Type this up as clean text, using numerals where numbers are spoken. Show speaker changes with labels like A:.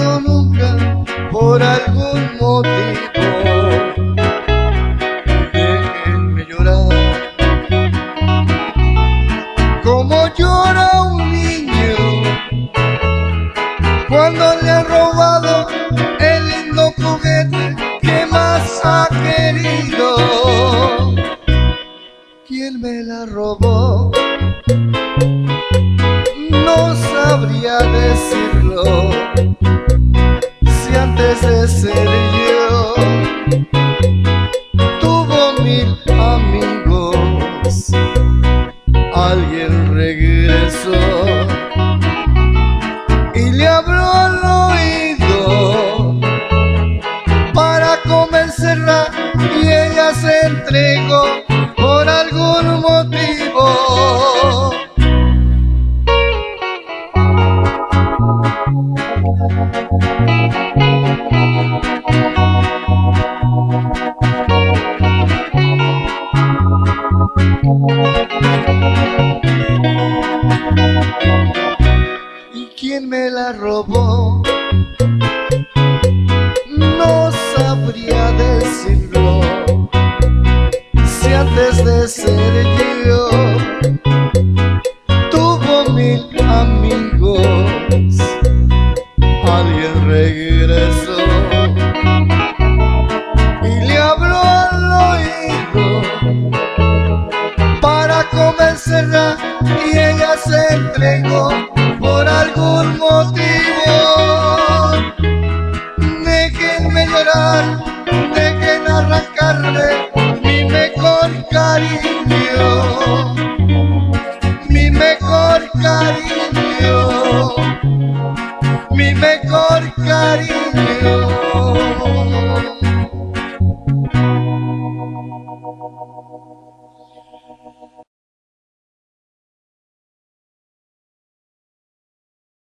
A: robado nunca por algún motivo. Déjenme llorar como llora un niño cuando le han robado el lindo juguete que más ha querido. ¿Quién me la robó? No sabría decirlo. Si antes de ser yo tuvo 1000 amigos, alguien regresó y le habló al oído para convencerla, y ella se entregó por algún motivo. ¿Y quién me la robó? No sabría decirlo. Si antes de ser yo tuvo 1000 amigos, alguien regresó y le habló al oído para convencerla, y ella se entregó por algún motivo. Déjenme llorar, dejen arrancarme mi mejor cariño, mi mejor cariño.